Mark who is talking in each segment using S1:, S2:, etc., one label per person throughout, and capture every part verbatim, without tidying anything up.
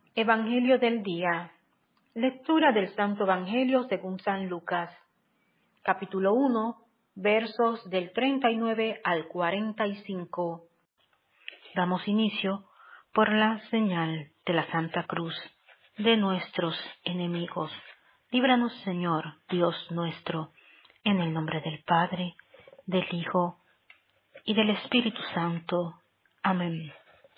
S1: Evangelio del día. Lectura del Santo Evangelio según San Lucas. Capítulo uno, versos del treinta y nueve al cuarenta y cinco. Damos inicio por la señal de la Santa Cruz de nuestros enemigos. Líbranos, Señor, Dios nuestro, en el nombre del Padre, del Hijo y del Espíritu Santo. Amén.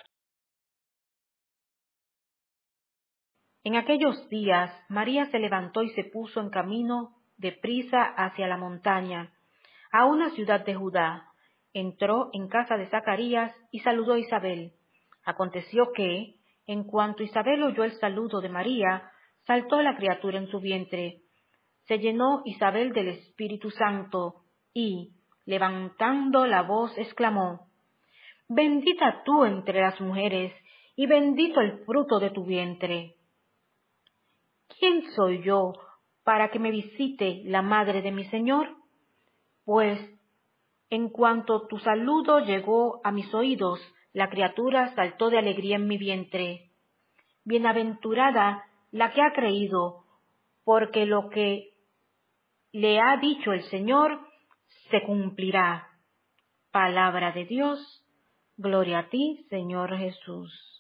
S1: En aquellos días, María se levantó y se puso en camino de prisa hacia la montaña, a una ciudad de Judá. Entró en casa de Zacarías y saludó a Isabel. Aconteció que, en cuanto Isabel oyó el saludo de María, saltó la criatura en su vientre. Se llenó Isabel del Espíritu Santo y, levantando la voz, exclamó: «Bendita tú entre las mujeres, y bendito el fruto de tu vientre». ¿Quién soy yo para que me visite la madre de mi Señor? Pues, en cuanto tu saludo llegó a mis oídos, la criatura saltó de alegría en mi vientre. Bienaventurada la que ha creído, porque lo que le ha dicho el Señor se cumplirá. Palabra de Dios. Gloria a ti, Señor Jesús.